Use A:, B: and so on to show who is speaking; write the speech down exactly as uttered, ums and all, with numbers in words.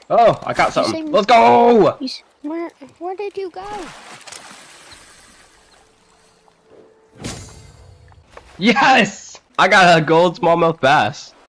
A: Oh, I got something.
B: saying-
A: Let's go!
B: You, where, where did you go?
A: Yes! I got a gold smallmouth bass.